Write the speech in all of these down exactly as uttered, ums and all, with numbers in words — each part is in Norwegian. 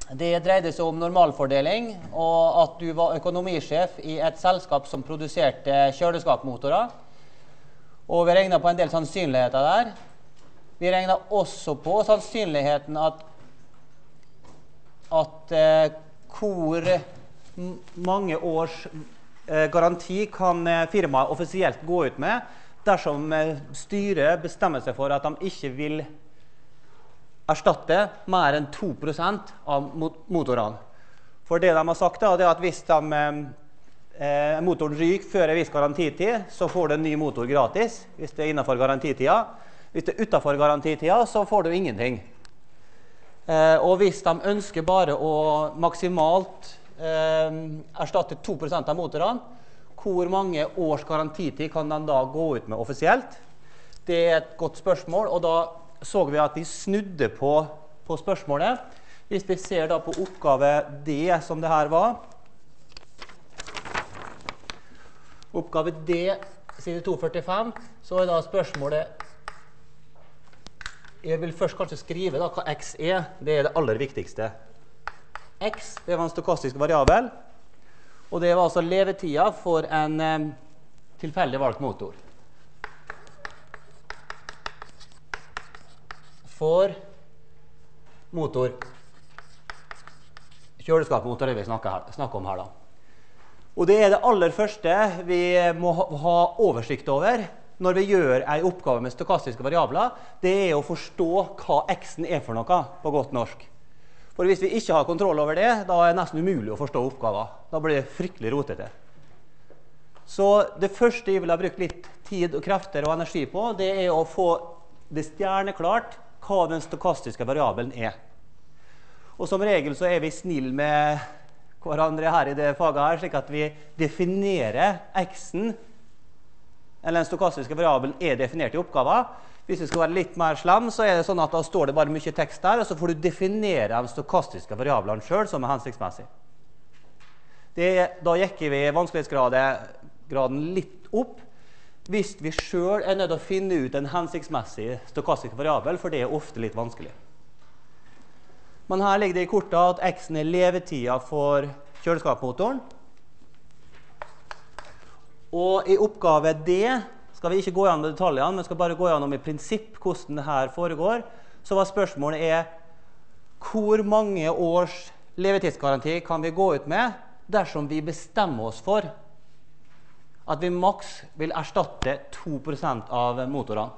Det dreide seg om normalfordeling, og at du var økonomisjef i et selskap som produserte kjøleskapmotorer. Og vi regnet på en del sannsynligheter der. Vi regnet også på sannsynligheten at, at eh, hvor mange års eh, garanti kan eh, firmaet offisielt gå ut med dersom eh, styret bestemmer seg for at de ikke vil erstatte mer enn to prosent av motorene. For det de har sagt da, det er at hvis de, eh, motoren ryker før en viss garantitid, så får du en ny motor gratis, hvis det er innenfor garantitida. Hvis det er utenfor garantitida, så får du ingenting. Eh, og hvis de ønsker bare å maksimalt eh, erstatte to prosent av motorene, hvor mange års garantitid kan de da gå ut med offisielt? Det er et godt spørsmål, og da så vi at vi snudde på, på spørsmålet. Hvis vi ser da på oppgave D som det her var. Oppgave D, side to førtifem, så er da spørsmålet. Jeg vil først kanskje skrive da hva x er. Det er det aller viktigste. X, det var en stokastisk variabel. Og det var altså levetida for en eh, tilfeldig valgt motor. For motor. Kjøleskapmotor er vi snakker, snakker om her da. Og det er det aller første vi må ha, ha oversikt over når vi gjør en oppgave med stokastiske variabler. Det er å forstå hva x-en er for noe på godt norsk. For hvis vi ikke har kontroll over det, da er det nesten umulig å forstå oppgaven. Da blir det fryktelig rotete. Så det første jeg vil ha brukt litt tid og krefter og energi på, det er å få det stjerneklart hva den stokastiske variabelen er. Og som regel så er vi snill med hverandre her i det faget her, slik at vi definerer x-en, eller den stokastiske variabelen er definert i oppgaven. Hvis vi skal være litt mer slem, så er det sånn at da står det bare mye tekst der, og så får du definere de stokastiske variablene selv, som er hensiktsmessig. Det, da jekker vi vanskelighetsgraden litt opp, hvis vi selv er nødt til å finne ut en hensiktsmessig stokastisk variabel, for det er ofte litt vanskelig. Men her ligger det i kortet at x-en er levetida for kjøleskapmotoren. Og i oppgave D skal vi ikke gå gjennom detaljene, men skal bare gå gjennom i prinsipp hvordan det her foregår. Så var spørsmålet er, hvor mange års levetidsgaranti kan vi gå ut med dersom vi bestemmer oss for at vi maks vil erstatte to prosent av motorene.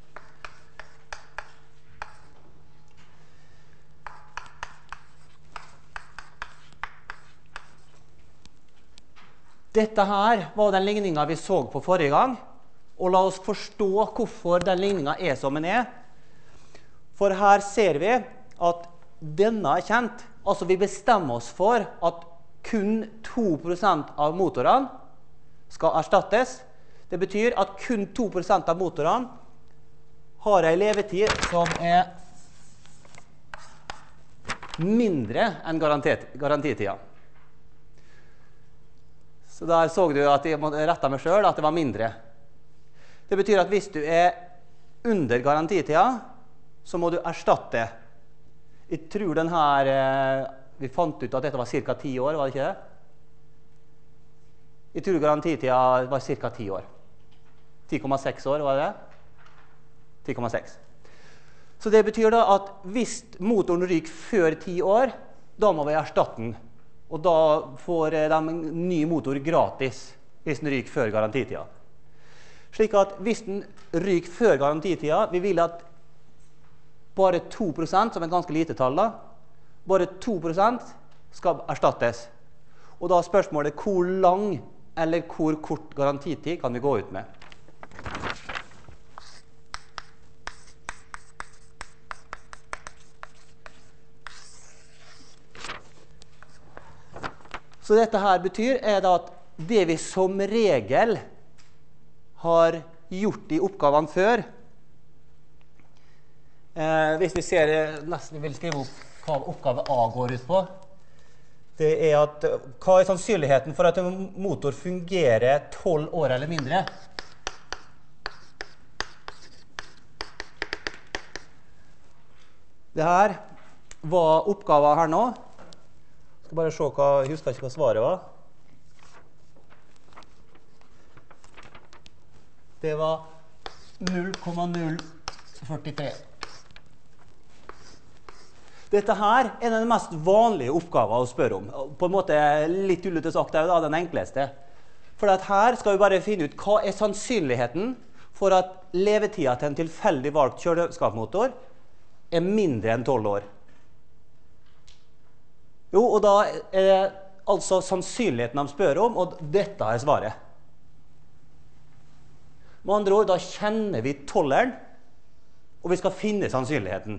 Dette her var den ligningen vi så på forrige gang, og la oss forstå hvorfor den ligningen er som den er. For her ser vi at denne er kjent, altså vi bestemmer oss for at kun to prosent av motorene skal erstattes. Det betyr at kun to prosent av motorene har en levetid som er mindre enn garantitida. Så der så du at jeg rettet meg selv at det var mindre. Det betyr at hvis du er under garantitida, så må du erstatte. Jeg tror den her, vi fant ut at dette var cirka ti år, var det ikke det? Jeg tror garantitida var cirka ti år. ti komma seks år, var det det? ti komma seks. Så det betyr da at hvis motoren ryker før ti år, da må vi erstatte den. Og da får de en ny motor gratis hvis den ryker før garantitida. Slik at hvis den ryker før garantitida, vi vil at bare to prosent, som er et ganske lite tall da, bare to prosent skal erstattes. Og da er spørsmålet hvor lang eller hvor kort garantitid kan vi gå ut med. Så dette her betyr er da at det vi som regel har gjort i oppgavene før, eh, hvis vi ser, nesten vil skrive opp hva oppgave A går ut på, det er at hva er sannsynligheten for at en motor fungerer tolv år eller mindre? Det her var oppgaven her nå. Skal bare se hva, jeg husker ikke hva svaret var. Det var null komma null førtitre. Dette her er den mest vanlige oppgaven å spørre om. På en måte litt ullete sagt, det er jo den enkleste. For at her skal vi bare finne ut hva er sannsynligheten for at levetiden til en tilfeldig valgt kjøleskapsmotor er mindre enn tolv år. Jo, og da er det altså sannsynligheten de spør om, og dette er svaret. Med andre ord, da kjenner vi tolleren, og vi skal finne sannsynligheten.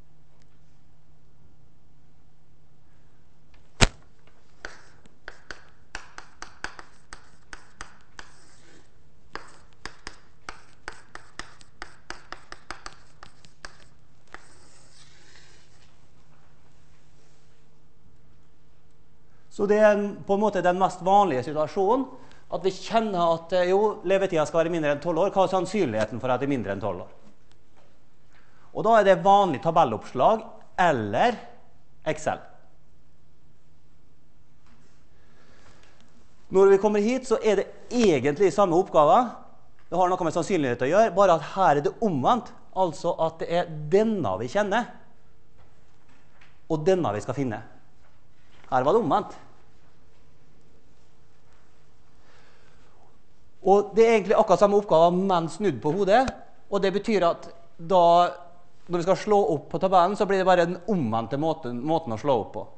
Så det er på en måte den mest vanlige situasjonen, at vi kjenner at jo, levetiden skal være mindre enn tolv år. Hva er sannsynligheten for at det er mindre enn tolv år? Og da er det vanlig tabelloppslag eller Excel. Når vi kommer hit, så er det egentlig samme oppgave. Det har noe med sannsynlighet å gjøre, bare at her er det omvendt. Altså at det er denne vi kjenner, og denne vi skal finne. Her var det omvendt. Og det er egentlig akkurat samme oppgave, men snudd på hodet. Og det betyr at da, når vi skal slå opp på tabellen, så blir det bare den omvendte måten, måten å slå opp på.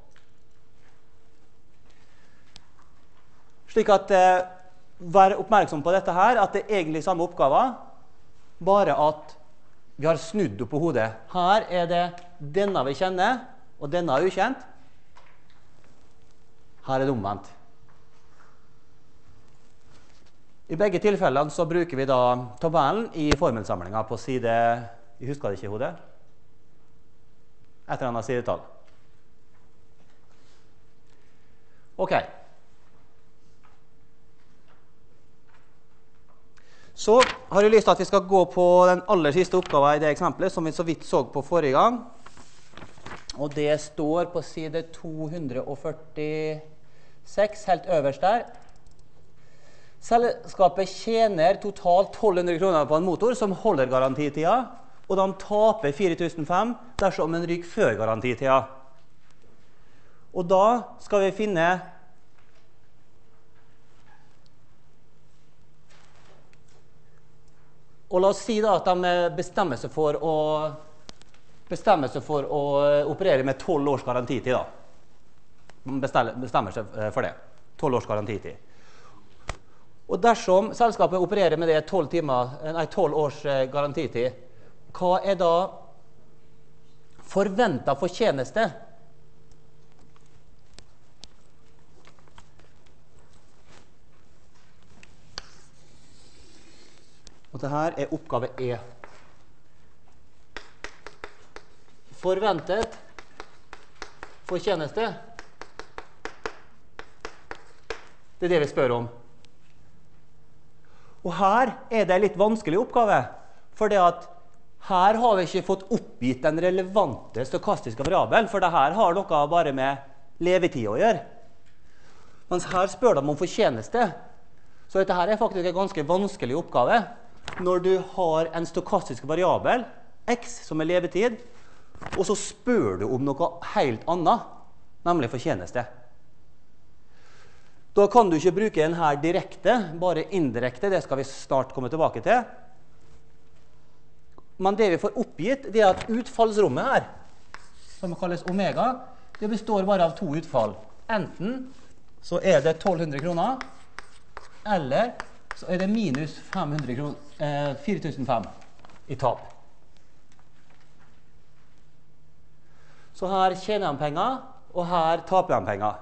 Slik at, eh, vær oppmerksom på dette her, at det er egentlig samme oppgave, bare at vi har snudd opp på hodet. Her er det denne vi kjenner, og denne er ukjent. Her er det omvendt. I begge tilfellene så bruker vi da tabellen i formelsamlingen på side, jeg husker det ikke i hodet, et eller annet sidetall. Ok. Så har jeg lyst til at vi skal gå på den aller siste oppgaven i det eksempelet, som vi så vidt så på forrige gang. Og det står på side to hundre førtiseks, helt øverst der. Selskapet tjener totalt tolv hundre kroner på en motor som holder garantitida, og de taper fire tusen fem dersom den ryker før garantitida. Og da skal vi finne Og la oss si da at de bestemmer seg for å bestemmer seg for å operere med tolv års garantitid da. De bestemmer seg for det. tolv års garantitid. Og dersom selskapet opererer med det tolv timer, nei, tolv års garantitid, hva er da forventet fortjeneste? Og dette her er oppgave E. Forventet fortjeneste. Det er det vi spør om. Og her er det en litt vanskelig oppgave, for det at her har vi ikke fått oppgitt den relevante stokastiske variabelen, for det her har noe bare med levetid å gjøre. Mens her spør de om fortjeneste. Så dette her er faktisk en ganske vanskelig oppgave. Når du har en stokastisk variabel, x, som er levetid, og så spør du om noe helt annet, nemlig fortjeneste. Da kan du ikke bruke den her direkte, bare indirekte, det skal vi snart komme tilbake til. Men det vi får oppgitt, det er at utfallsrommet her, som kalles omega, det består bare av to utfall. Enten så er det tolv hundre kroner, eller så er det minus fem hundre kroner, eh, fire tusen fem i tap. Så her tjener de penger, og her taper de penger.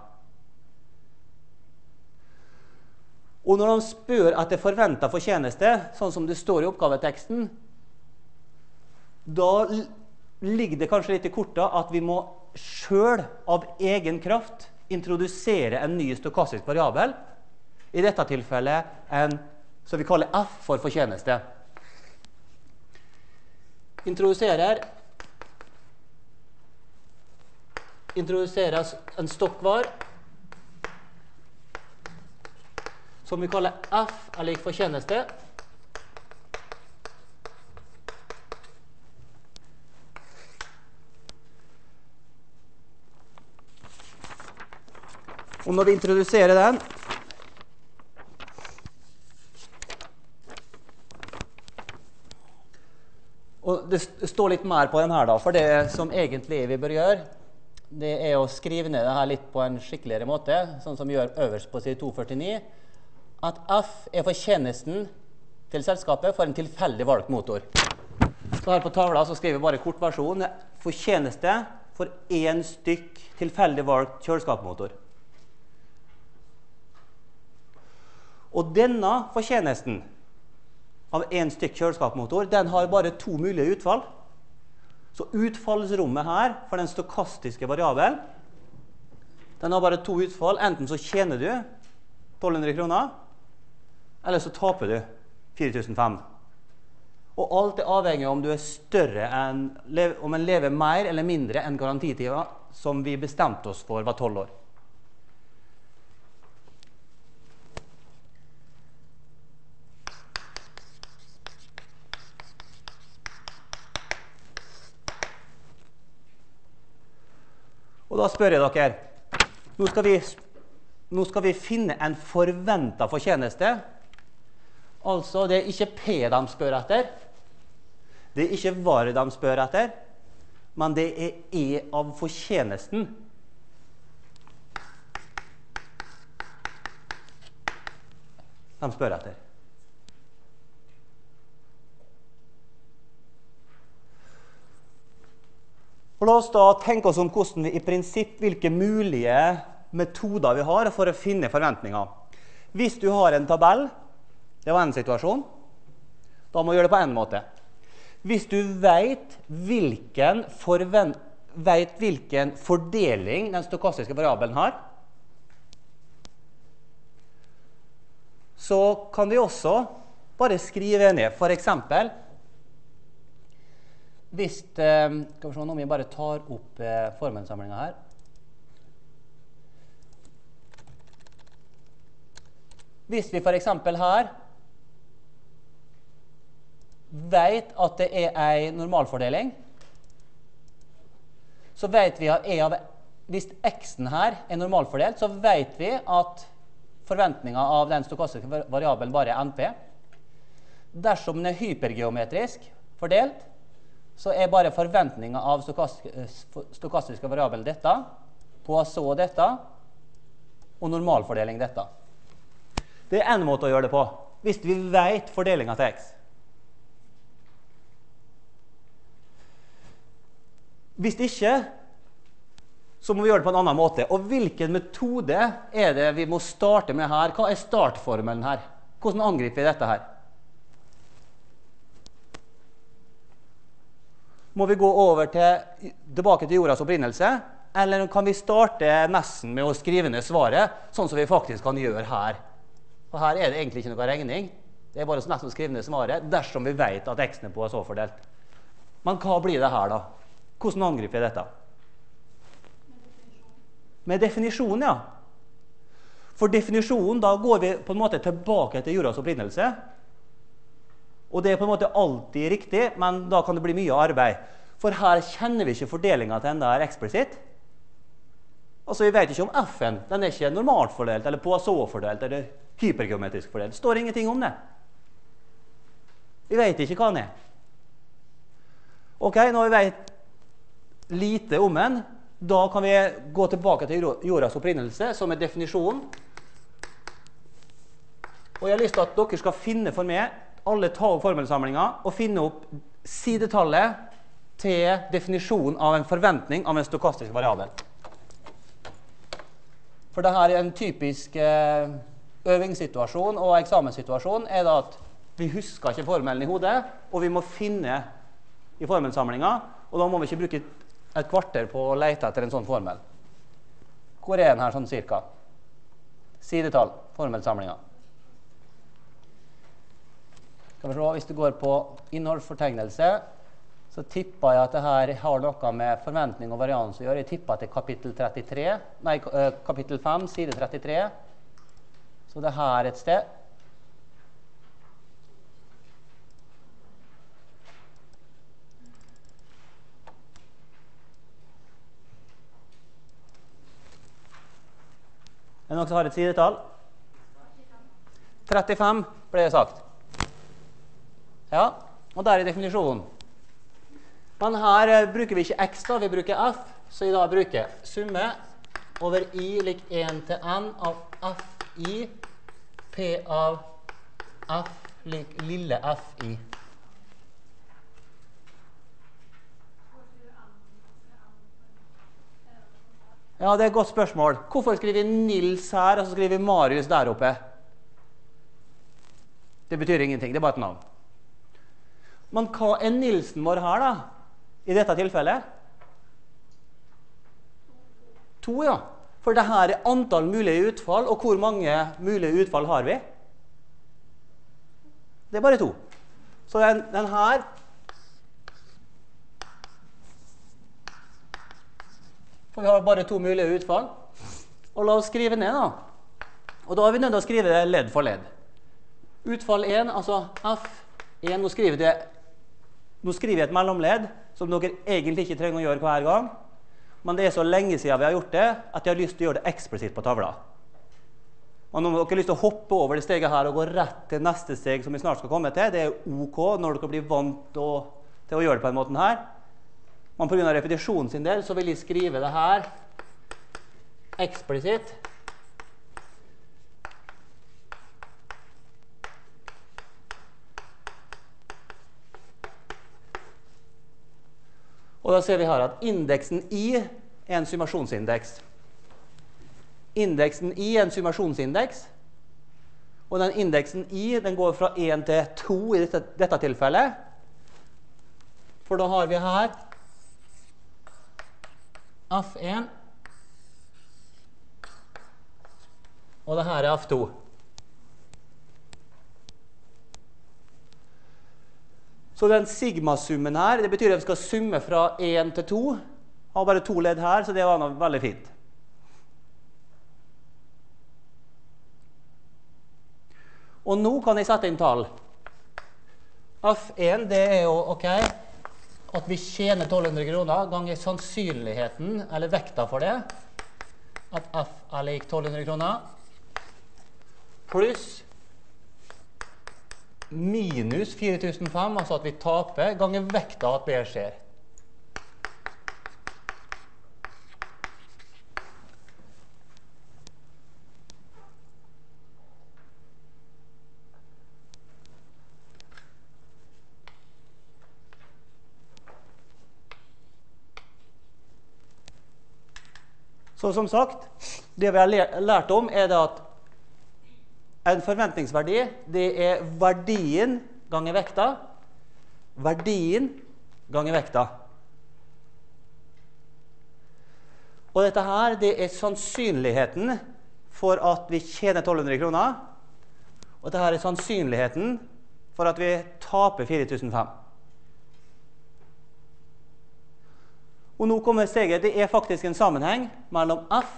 Og når de spør etter forventet fortjeneste, sånn som det står i oppgaveteksten, da ligger det kanskje litt i kortet at vi må selv av egen kraft introdusere en ny stokastisk variabel. I dette tilfellet en, som vi kaller F for fortjeneste. Introduserer introduseres en stokkvar som vi kaller F er lik fortjeneste. Og når vi introduserer den, og det står litt mer på den her da, for det som egentlig vi bør gjøre, det er å skrive ned det her litt på en skikkeligere måte, sånn som vi gjør øverst på side to førtini, at F er fortjenesten til selskapet for en tilfeldig valgt motor. Så her på tavla så skriver vi bare kort versjon, fortjeneste for en stykk tilfeldig valgt kjøleskapmotor. Og denne fortjenesten av en stykk kjøleskapmotor, den har bare to mulige utfall. Så utfallsrommet her for den stokastiske variabelen, den har bare to utfall. Enten så tjener du tolv hundre kroner, eller så taper du fire tusen fem hundre. Og alt er avhengig av om du er større enn, om en lever mer eller mindre enn garantitida som vi bestemte oss for var tolv år. Og da spør jeg dere, nå skal vi, nå skal vi finne en forventet fortjeneste. Altså, det er ikke P de spør etter, det er ikke var de spør etter, men det er E av fortjenesten. De spør etter. Og la oss da tenke oss om hvordan vi i prinsipp, hvilke mulige metoder vi har for å finne forventninger. Hvis du har en tabell, det var en situasjon, da må du gjøre det på en måte. Hvis du vet hvilken, forvent, vet hvilken fordeling den stokastiske variabelen har, så kan vi også bare skrive ned. For eksempel, hvis, eh, skal vi se om vi bare tar opp eh, formelsamlingen her. Hvis vi for eksempel her vet at det er en normalfordeling, så vet vi at e av, hvis x-en her er normalfordelt, så vet vi at forventningen av den stokastiske variabelen bare er N P. Dersom den er hypergeometrisk fordelt, så er bare forventningen av stokastiske variabelen dette, Poisson dette, og normalfordeling dette. Det er en måte å gjøre det på, hvis vi vet fordelingen til x. Hvis ikke, så må vi gjøre det på en annen måte. Og hvilken metode er det vi må starte med her? Hva er startformelen her? Hvordan angriper vi dette her? Må vi gå over til, tilbake til jordas opprinnelse, eller kan vi starte nesten med å skrive ned svaret, sånn som vi faktisk kan gjøre her? For her er det egentlig ikke noe regning. Det er bare nesten å skrive ned svaret, dersom vi vet at x-en er på så fordelt. Men hva blir det her da? Hvordan angriper vi dette? Med definisjon, ja. For definisjonen, da går vi på en måte tilbake til jordas opprinnelse, og det er på en måte alltid riktig, men da kan det bli mye arbeid. For her kjenner vi ikke fordelingen til enda er eksplisitt. Altså, vi vet ikke om f-en, den er ikke normalt fordelt, eller Poisson-fordelt, eller hypergeometrisk fordelt. Det står ingenting om det. Vi vet ikke hva den er. Ok, når vi vet lite om den, da kan vi gå tilbake til jordas opprinnelse, som er definisjonen. Og jeg har lyst til at dere skal finne for meg alle tall- og formelsamlinger og finne opp sidetallet til definisjonen av en forventning av en stokastisk variabel. For dette er en typisk øvingssituasjon og eksamenssituasjon er det at vi husker ikke formelen i hodet, og vi må finne i formelsamlingen, og da må vi ikke bruke et kvarter på å lete etter en sånn formel. Hvor er den her sånn cirka? Sidetall, formelsamlingen. Skal vi se, hvis du går på innholdsfortegnelse, så tipper jeg at det her har noe med forventning og varians å gjøre. Jeg tipper til kapittel trettitre, nei, kapittel fem, side trettitre. Så det er her et sted. Er det noen som har et sidetall? trettifem ble det sagt. Ja, og der er definisjonen. Men her eh, bruker vi ikke x da, vi bruker f, så i dag bruker summe over i lik en til n av fi, p av f lik lille fi. Ja, det er et godt spørsmål. Hvorfor skriver vi Nils her, og så skriver vi Marius der oppe? Det betyr ingenting, det er bare et navn. Men hva er Nilsen vår her da, i dette tilfellet? To, ja. For dette er antall mulige utfall, og hvor mange mulige utfall har vi? Det er bare to. Så den, den her for vi har bare to mulige utfall. Og la oss skrive ned da. Og da er vi nødt til å skrive det ledd for ledd. Utfall én, altså f én, nå skriver, det, nå skriver jeg et mellomledd, som dere egentlig ikke trenger å gjøre hver gang. Men det er så lenge siden vi har gjort det, at jeg har lyst til å gjøre det eksplisitt på tavla. Og når dere har lyst til å hoppe over det steget her og gå rett til neste steg som vi snart skal komme til, det er ok når dere blir vant til å, til å gjøre det på en måte her. Men på grunn av repetisjonen sin del, så vil jeg skrive det her eksplisitt. Og da ser vi her at indeksen i er en summasjonsindeks. Indeksen i er en summasjonsindeks. Og den indeksen i, den går fra én til to i dette, dette tilfellet. For da har vi her f én, og det her er f to. Så den sigmasummen her, det betyr at vi skal summe fra én til to. Jeg har bare to ledd her, så det var noe veldig fint. Og nå kan jeg sette inn tall. f én, det er jo, ok, at vi tjener tolv hundre kroner ganger sannsynligheten, eller vekta for det, at f er lik tolv hundre kroner, pluss minus fire tusen fem, altså at vi taper, ganger vekta at B skjer. Så som sagt, det vi har lært om er det at en forventningsverdi, det er verdien ganger vekta, verdien ganger vekta. Og dette her, det er sannsynligheten for at vi tjener tolv hundre kroner, og dette her er sannsynligheten for at vi taper fire tusen fem. Og nå kommer steget, det er faktisk en sammenheng mellom f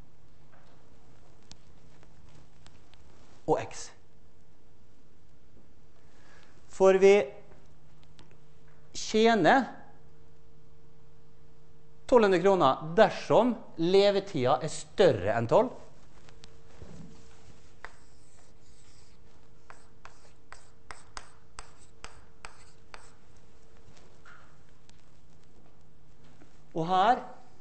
og x. For vi tjener tolv hundre kroner dersom levetida er større enn tolv. Og her,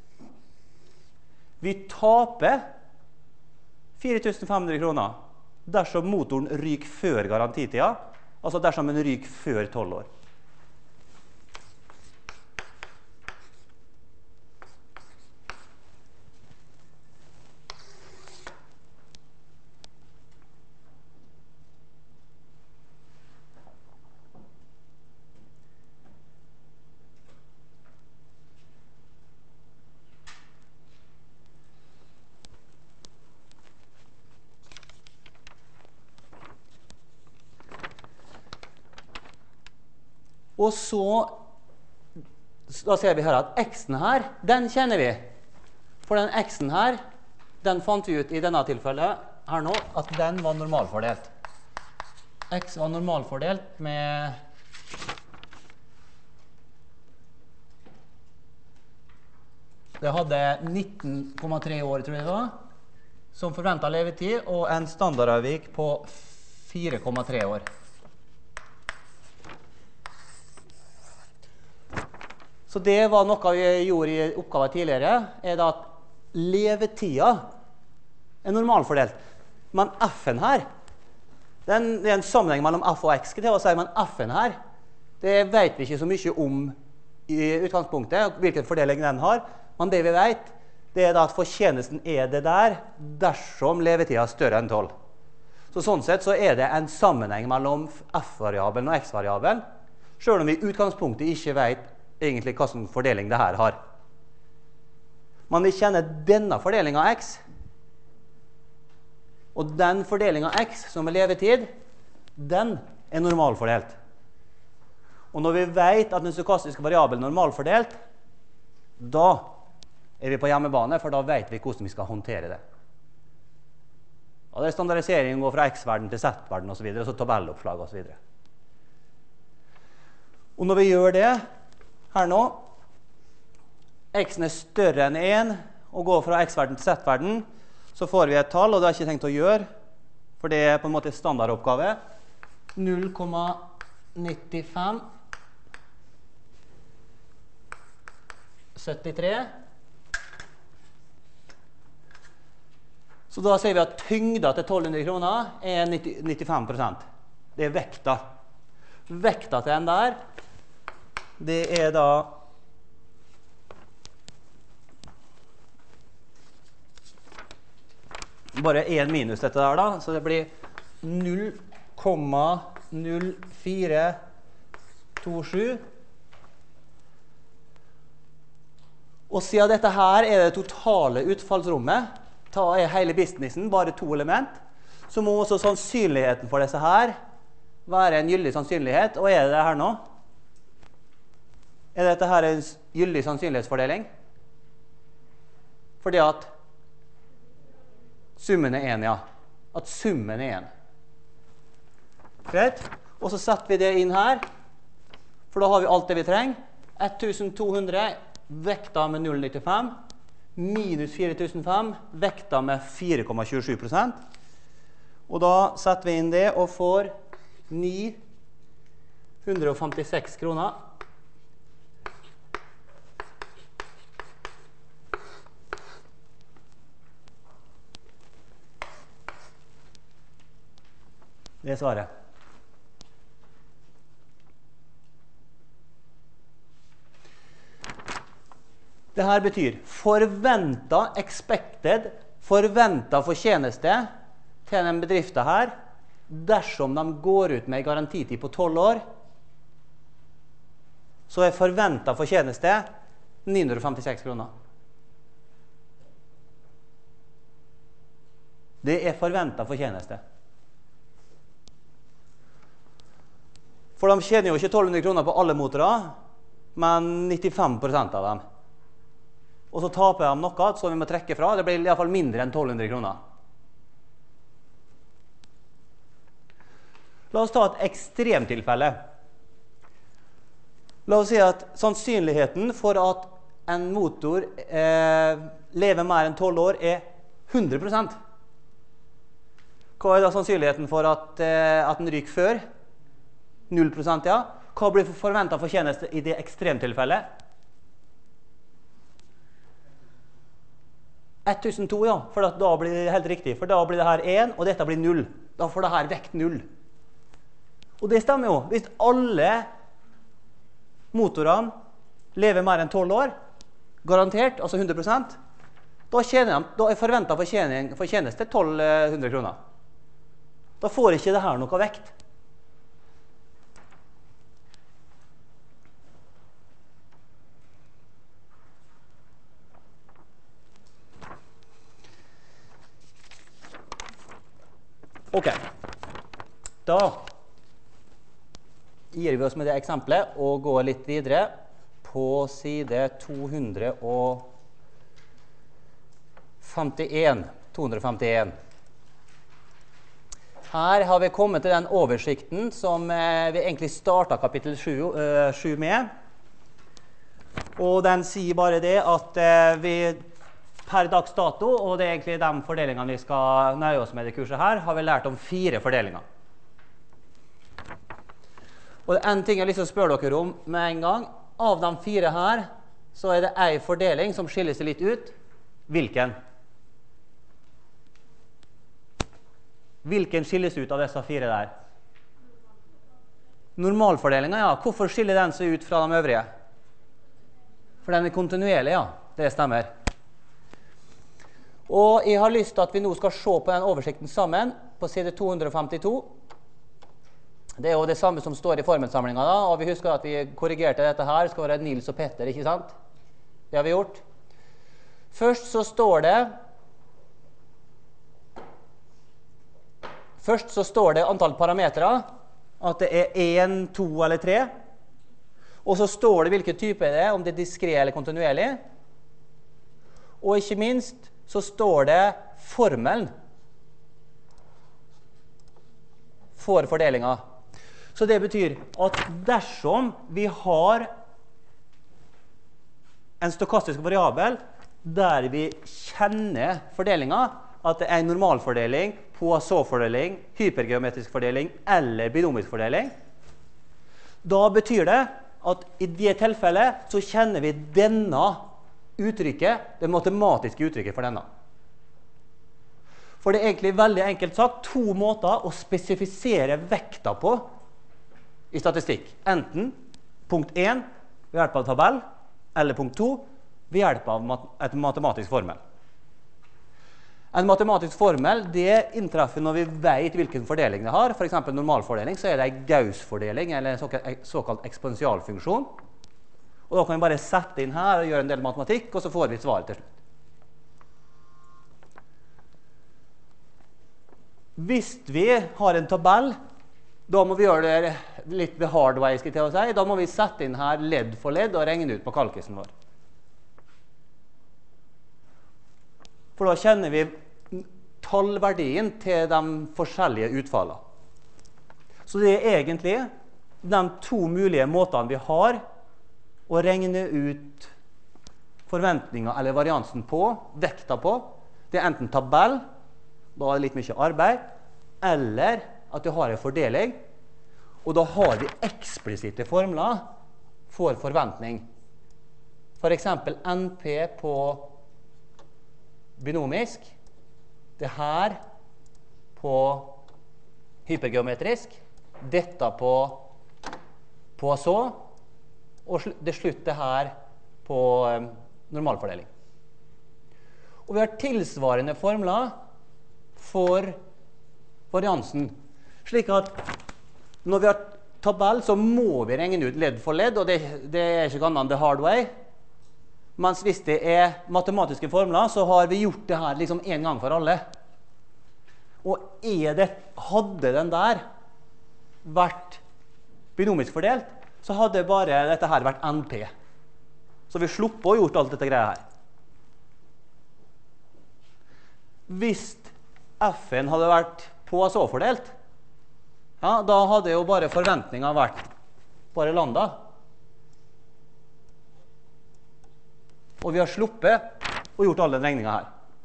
vi taper fire tusen fem hundre kroner dersom motoren ryker før garantitida, altså dersom den ryker før tolv år. Og så, da ser vi her at x-en her, den kjenner vi. For den x-en her, den fant vi ut i denne tilfellet, her nå at den var normalfordelt. X var normalfordelt med det hadde nitten komma tre år, tror jeg det var, som forventet levetid, og en standardavvik på fire komma tre år. Så det var noe vi gjorde i oppgaven tidligere, er da at levetida er normalfordelt. Men F-en her, det er, en, det er en sammenheng mellom F og X, det å si, men F-en her, det vet vi ikke så mye om i utgangspunktet, hvilken fordeling den har, men det vi vet, det er da at fortjenesten er det der, dersom levetida er større enn tolv. Så sånn sett så er det en sammenheng mellom F-variabelen og X-variabelen, selv om vi i utgangspunktet ikke vet egentlig hva som fordeling det her har. Men vi kjenner denne fordelingen av X, og den fordelingen av X som er levetid, den er normalfordelt. Og når vi vet at den stokastiske variabelen er normalfordelt, da er vi på hjemmebane, for da vet vi hvordan vi skal håndtere det. Og det er standardiseringen går fra X-verden til Z-verden og så videre, og så tabelloppslag og så videre. Og når vi gjør det, her nå, X-en er større enn én, og går fra X-verden til Z-verden, så får vi et tall, og det har jeg ikke tenkt å gjøre, for det er på en måte standardoppgave. null komma nittifem syttitre. Så da ser vi at tyngda til tolv hundre kroner er nittifem prosent. Det er vekta. Vekta til den der, det er da bare en minus dette der da, så det blir null komma null fire to sju. Og siden dette her er det totale utfallsrommet, da er hele businessen bare to element, så må også sannsynligheten for disse her være en gyldig sannsynlighet. Og er det det her nå? Er dette her en gyldig sannsynlighetsfordeling? Fordi at summen er en, ja. At summen er en. Greit? Og så setter vi det inn her, for da har vi alt det vi trenger. tusen to hundre vekta med null komma nittifem, minus fire tusen fem, vekta med fire komma tjuesju prosent. Og da setter vi inn det og får ni hundre femtiseks kroner. Det er svaret. Det her betyr forventet expected, forventet fortjeneste til en bedrift her, dersom de går ut med garantitid på tolv år, så er forventet fortjeneste ni hundre femtiseks kroner. Det er forventet fortjeneste. For de tjener jo ikke tolv hundre kroner på alle motorer, men nittifem prosent av dem. Og så taper de noe som vi må trekke fra. Det blir i hvert fall mindre enn tolv hundre kroner. La oss ta et ekstremtilfelle. La oss si at sannsynligheten for at en motor eh, lever mer enn tolv år er hundre prosent. Hva er da sannsynligheten for at, eh, at den ryker før? null prosent, ja. Hva blir forventet fortjeneste i det ekstremtilfellet? tusen to, ja, for da blir det helt riktig, for da blir det her én, og dette blir null. Da får det her vekt null. Og det stemmer jo. Hvis alle motorene lever mer enn tolv år, garantert, altså hundre prosent, da, de, da er forventet fortjeneste tolv hundre kroner. Da får ikke det her noe vekt. Ok, da gir vi oss med det eksempelet og går litt videre på side to hundre femtien. to hundre femtien. Her har vi kommet til den oversikten som eh, vi egentlig startet kapittel sju med. Og den sier bare det at eh, vi per dags dato, og det er egentlig de fordelingene vi skal nøye oss med i det kurset her, har vi lært om fire fordelinger. Og det er en ting jeg har lyst til å spørre dere om med en gang. Av de fire her, så er det en fordeling som skiller seg litt ut. Hvilken? Hvilken skilles ut av disse fire der? Normalfordelingen, ja. Hvorfor skiller den seg ut fra de øvrige? For den er kontinuerlig, ja. Det stemmer. Og jeg har lyst til at vi nå skal se på den oversikten sammen på side to hundre femtito. Det er jo det samme som står i formelsamlingen da, og vi husker at vi korrigerte dette her. Det skal være Nils og Petter, ikke sant? Det har vi gjort. Først så står det Først så står det antall parametere, at det er én, to eller tre. Og så står det hvilken type det er, om det er diskret eller kontinuerlig. Og ikke minst så står det formelen for fordelingen. Så det betyr at dersom vi har en stokastisk variabel der vi kjenner fordelingen, at det er en normalfordeling, Poisson-fordeling, hypergeometrisk fordeling eller binomisk fordeling, da betyr det at i det tilfellet så kjenner vi denne uttrykket, det matematiske uttrykket for denne. For det er egentlig veldig enkelt sagt to måter å spesifisere vekta på i statistikk. Enten punkt én ved hjelp av tabell, eller punkt to ved hjelp av et matematisk formel. En matematisk formel det inntreffer når vi vet hvilken fordeling det har. For eksempel normalfordeling, så er det en Gauss-fordeling, eller en såkalt, såkalt eksponentialfunksjon. Og da kan vi bare sette inn her og gjøre en del matematikk, og så får vi svaret til slutt. Hvis vi har en tabell, da må vi gjøre det litt the hard way, skal jeg til å si. Da må vi sette inn her ledd for ledd og regne ut på kalkisen vår. For da kjenner vi tallverdien til de forskjellige utfallene. Så det er egentlig de to mulige måtene vi har å regne ut forventninger eller variansen på, vekta på. Det er enten tabell, da er det litt mye arbeid, eller at du har en fordeling, og da har vi eksplisitte formler for forventning. For eksempel N P på binomisk, det her på hypergeometrisk, dette på Poisson, og det slutt det her på um, normalfordeling. Og vi har tilsvarende formler for variansen, slik at når vi har tabell, så må vi regne ut ledd for ledd, og det, det er ikke annet enn the hard way. Mens hvis det er matematiske formler, så har vi gjort det her liksom en gang for alle. Og er det, hadde den der vært binomisk fordelt, så hadde bare dette her vært N P. Så vi slipper å gjort alt dette greia her. Hvis F-en hadde vært Poisson-fordelt, ja, da hadde jo bare forventningen vært bare lambda. Og vi har sluppet og gjort alle den regningen her.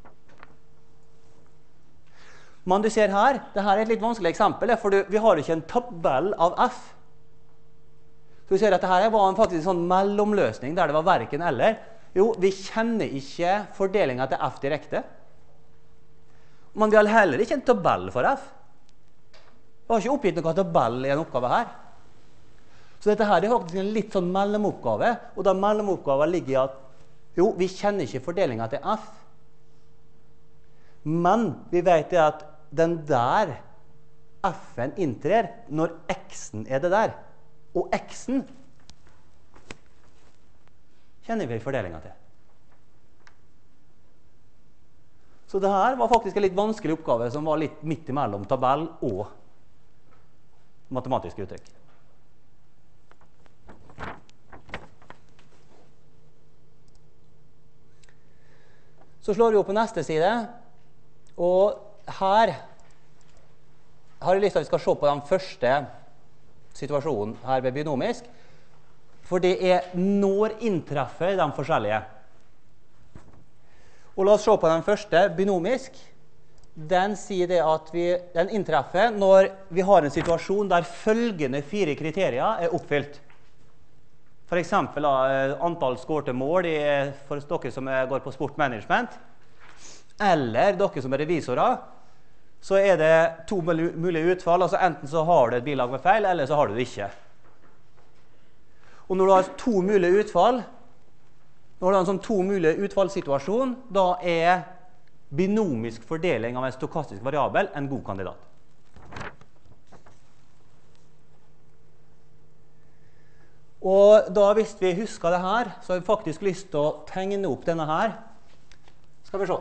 Men du ser her, dette er et litt vanskelig eksempel, for du, vi har ikke en tabell av F. Så du ser at dette var en faktisk en sånn mellomløsning, der det var hverken eller. Jo, vi kjenner ikke fordelingen til F direkte. Men vi har heller ikke en tabell for F. Vi har ikke oppgitt noen tabell i en oppgave her. Så dette her er faktisk en litt sånn mellomoppgave, og da mellomoppgaven ligger i at jo, vi kjenner ikke fordelingen til F, men vi vet at den der F-en inntrer når X-en er det der, og X-en kjenner vi fordelingen til. Så det her var faktisk en litt vanskelig oppgave som var litt midt imellom tabell og matematiske uttrykk. Så slår vi opp på neste side, og her har jeg lyst til at vi skal se på den første situasjonen her ved binomisk, for det er når inntreffer de forskjellige. Og la oss se på den første, binomisk. Den sier det at vi, den inntreffer når vi har en situasjon der følgende fire kriterier er oppfylt. For eksempel da, antall skårte mål i, for dere som går på sportmanagement, eller dere som er revisorer, så er det to mulige utfall. Altså enten så har du et bilag med feil, eller så har du det ikke. Og når du har to mulige utfall, når du har en sånn to mulige utfallssituasjon, da er binomisk fordeling av en stokastisk variabel en god kandidat. Og da, hvis vi husker det her, så har vi faktisk lyst til å tegne opp denne her. Skal vi se.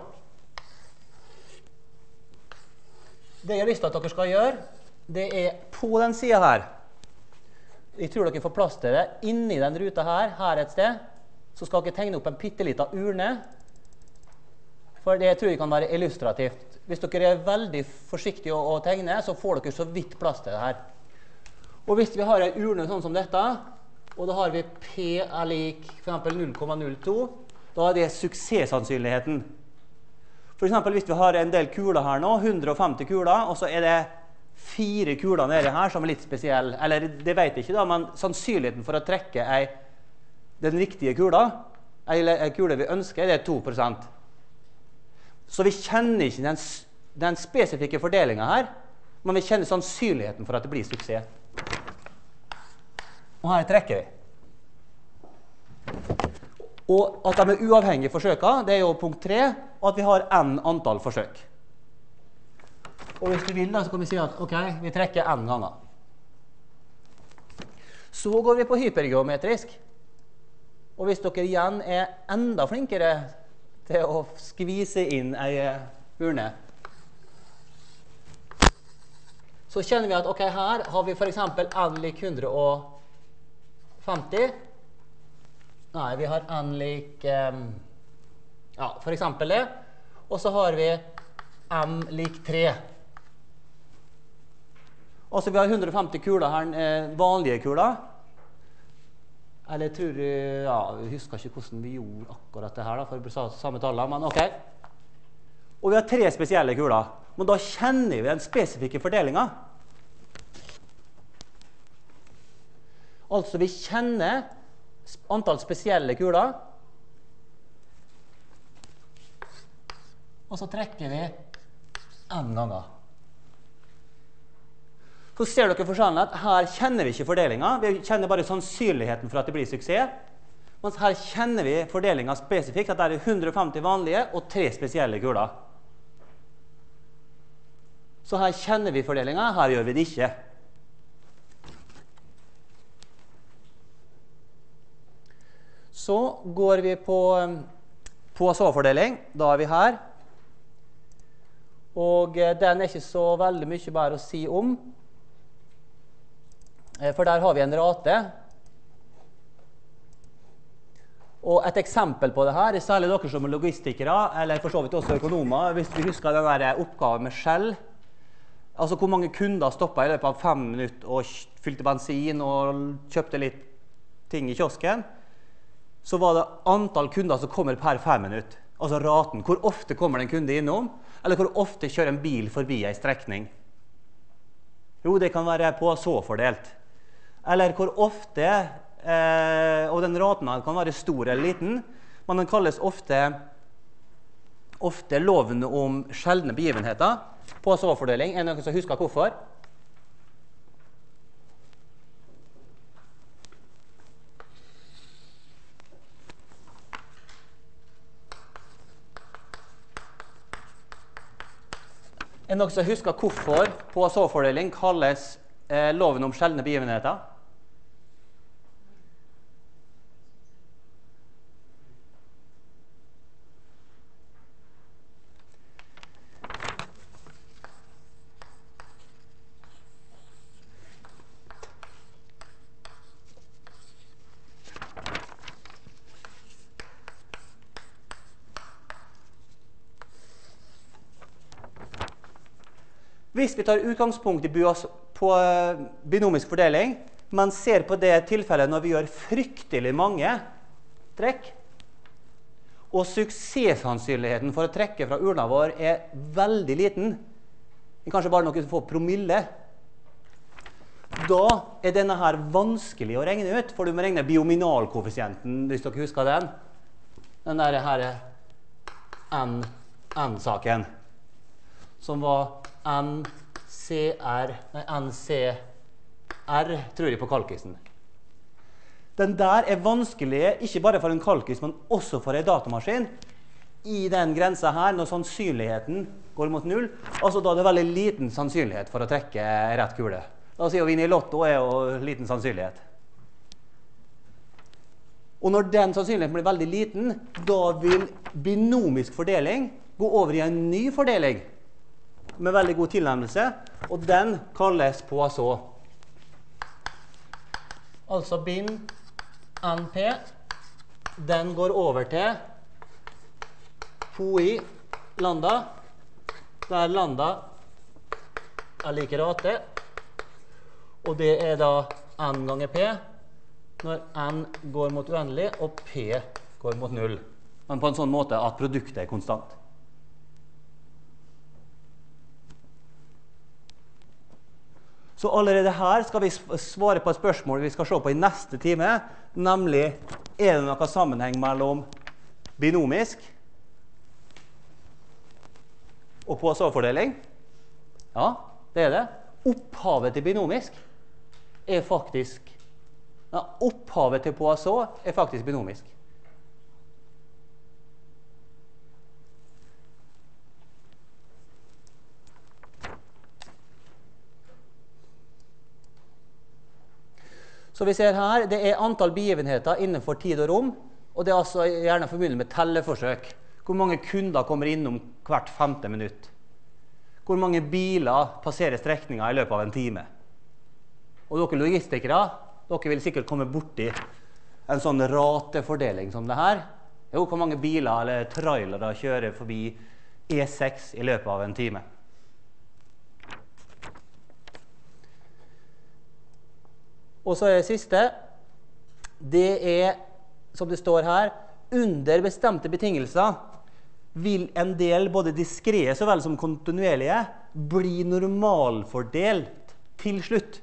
Det jeg har lyst til at dere skal gjøre, det er på den siden her. Jeg tror dere får plass til det. Inni den ruta her, her et sted, så skal dere tegne opp en pitteliten urne. For det tror jeg kan være illustrativt. Hvis dere er veldig forsiktige å, å tegne, så får dere så vidt plass til det her. Og hvis vi har en urne sånn som dette, og da har vi P er lik for eksempel null komma null to, da er det suksesssannsynligheten. For eksempel hvis vi har en del kuler her nå, hundre og femti kuler, og så er det fire kuler nede her som er litt spesielle. Eller det vet jeg ikke da, men sannsynligheten for å trekke ei, den riktige kula, eller en kule vi ønsker, det er to prosent. Så vi kjenner ikke den, den spesifikke fordelingen her, men vi kjenner sannsynligheten for at det blir suksess. Og her trekker vi. Og at de er uavhengige forsøker, det er jo punkt tre, og at vi har n antall forsøk. Og hvis du vil da, så kan vi si at ok, vi trekker n ganger. Så går vi på hypergeometrisk. Og hvis dere igjen er enda flinkere til å skvise inn en urne, så kjenner vi at ok, her har vi for eksempel n lik hundre og femti. Nei, vi har n lik, um, ja, for eksempel det. Og så har vi m lik tre. Altså vi har hundre og femti kuler her, eh, vanlige kuler. Eller jeg tror, ja, jeg husker ikke hvordan vi gjorde akkurat det her da, for å bruke samme tallet, men ok. Og vi har tre spesielle kuler. Men da kjenner vi den spesifikke fordelingen. Altså vi kjenner antall spesielle kuler, og så trekker vi n ganger. Så ser dere forskjellen at her kjenner vi ikke fordelingen, vi kjenner bare sannsynligheten for at det blir suksess, mens her kjenner vi fordelingen spesifikt, at det er hundre og femti vanlige og tre spesielle kuler. Så her kjenner vi fordelingen, her gjør vi det ikke. Så går vi på Poisson-fordeling, da er vi her. Og den er ikke så veldig mye bare å si om. For der har vi en rate. Og et eksempel på det her, særlig dere som er logistikere, eller for så vidt også økonomer, hvis vi husker den der oppgaven med Shell. Altså hvor mange kunder stoppet i løpet av fem minutter og fylte bensin og kjøpte litt ting i kiosken. Så var det antall kunder som kommer per fem minutter. Altså raten. Hvor ofte kommer en kunde innom? Eller hvor ofte kjører en bil forbi en strekning? Jo, det kan være på så fordelt. Eller hvor ofte, eh, og den raten kan være stor eller liten, men den kalles ofte, ofte loven om sjeldne begivenheter. På så fordeling. Er det noen som husker hvorfor? Er det noen som husker hvorfor Poisson-fordeling kalles eh, loven om sjeldne begivenheter? Hvis vi tar utgangspunkt i på binomisk fordeling, men ser på det tilfellet når vi gjør fryktelig mange trekk, og suksesssannsynligheten for å trekke fra urna vår er veldig liten, kanskje bare noen få promille, da er denne her vanskelig å regne ut, for du må regne biominalkoeffisienten, hvis dere husker den. Den der her N-saken, som var N C R, nei, N C R, tror jeg på kalkisen. Den der er vanskelig, ikke bare for en kalkis, men også for en datamaskin. I den grensa her, når sannsynligheten går mot null, altså da er det veldig liten sannsynlighet for å trekke rett kule. Da sier vi inn i lotto er jo liten sannsynlighet. Og når den sannsynligheten blir veldig liten, da vil binomisk fordeling gå over i en ny fordeling med veldig god tilnærmelse, og den kalles Poisson. Altså bin N P, den går over til Phi lambda, der lambda er lik rate, og det er da N ganger P, når N går mot uendelig, og P går mot null. Men på en sånn måte at produktet er konstant. Så allerede her skal vi svare på et spørsmål vi skal se på i neste time, nemlig, er det noen sammenheng mellom binomisk og Poisson-fordeling? Ja, det er det. Opphavet til binomisk er faktisk, ja, opphavet til Poisson er faktisk binomisk. Så vi ser her, det er antall begivenheter innenfor tid og rom, og det er altså gjerne forbundet med telleforsøk. Hvor mange kunder kommer innom hvert femte minutt? Hvor mange biler passerer strekninger i løpet av en time? Og dere logistikere, dere vil sikkert komme borti en sånn ratefordeling som det her. Jo, hvor mange biler eller trailere kjører forbi E seks i løpet av en time? Og så er det siste, det er, som det står her, under bestemte betingelser vil en del både diskrete så vel som kontinuerlige bli normalfordelt til slutt.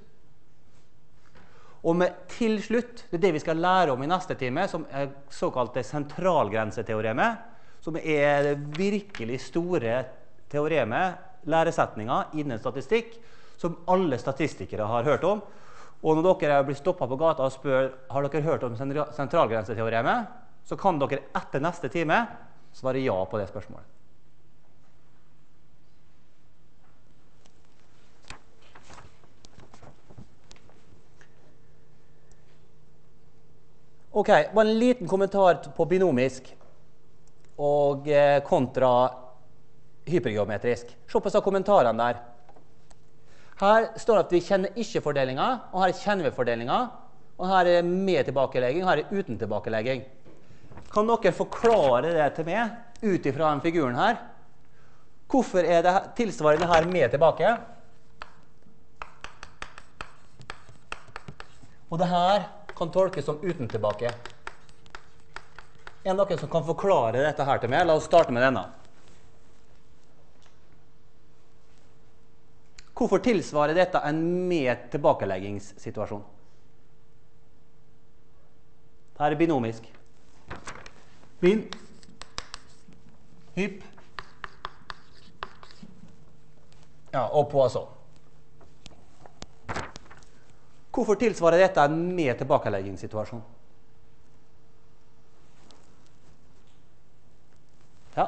Og med til slutt, det er det vi skal lære om i neste time, som er såkalte sentralgrenseteoremet, som er det virkelig store teoremet, læresetninger innen statistikk, som alle statistikere har hørt om. Og når dere blir stoppet på gata og spør, har dere hørt om sentralgrenseteoremet, så kan dere etter neste time svare ja på det spørsmålet. Ok, bare en liten kommentar på binomisk og kontra hypergeometrisk. Se på disse kommentarene der. Her står det at vi kjenner ikke-fordelingen, og her kjenner vi fordelingen, og her er med tilbakelegging, og her er uten tilbakelegging. Kan dere forklare det til meg, ut ifra den figuren her? Hvorfor er det tilsvarende her med tilbake? Og det her kan tolkes som uten tilbake. En av dere som kan forklare dette her til meg? La oss starte med denne. Hvorfor tilsvarer dette en med tilbakeleggingssituasjon? Her er binomisk. Bin, hypp, ja, og Poisson. Hvorfor tilsvarer dette en med tilbakeleggingssituasjon? Ja.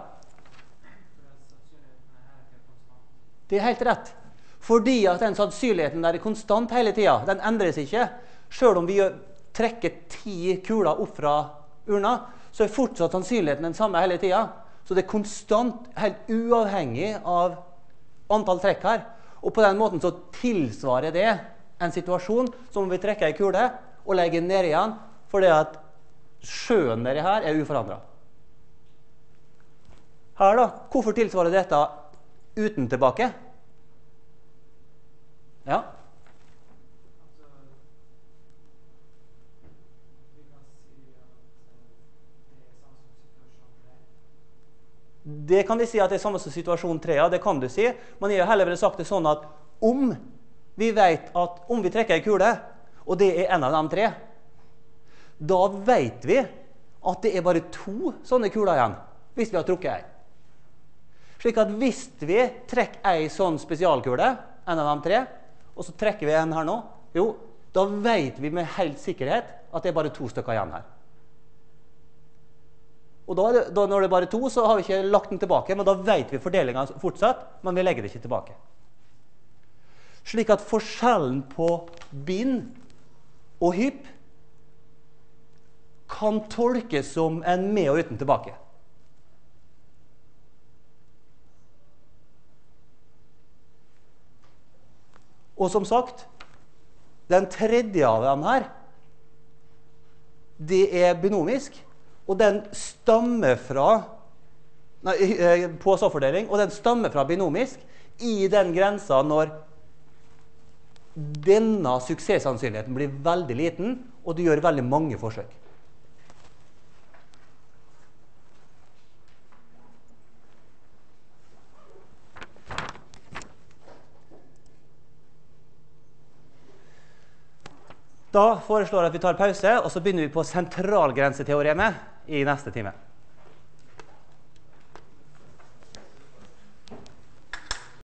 Det er helt rett. Fordi at den sannsynligheten der er konstant hele tiden, den endres ikke. Selv om vi trekker ti kuler opp fra urna, så er fortsatt sannsynligheten den samme hele tiden. Så det er konstant, helt uavhengig av antall trekk her. Og på den måten så tilsvarer det en situasjon som vi trekker i kule og legger ned igjen, fordi at sjøen nedi her er uforandret. Her da, hvorfor tilsvarer dette uten tilbake? Ja. Det kan vi si at det er samme som situasjon tre, ja, det kan du si. Men jeg har heller vel sagt det sånn at om vi vet at om vi trekker en kule, og det er en av de tre, da vet vi at det er bare to sånne kuler igjen, hvis vi har trukket en. Slik at hvis vi trekker en sånn spesialkule, en av de tre, og så trekker vi en her nå, jo, da vet vi med helt sikkerhet at det er bare to stykker igjen her. Og da, da når det er bare to, så har vi ikke lagt den tilbake, men da vet vi fordelingen fortsatt, men vi legger det ikke tilbake. Slik at forskjellen på bind og hypp kan tolkes som en med og uten tilbake. Og som sagt, den tredje av dem her, det er binomisk, og den stammer fra nei, påståfordeling, og den stammer fra binomisk i den grensa når denne suksesssannsynligheten blir veldig liten, og du gjør veldig mange forsøk. Da foreslår jeg at vi tar pause, og så begynner vi på sentralgrenseteoremet i neste time.